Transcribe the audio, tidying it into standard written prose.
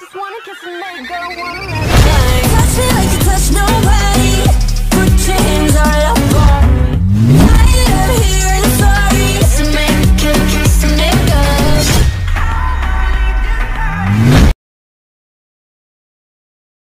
just wanna kiss and make go one last thing. Touch me like you touch no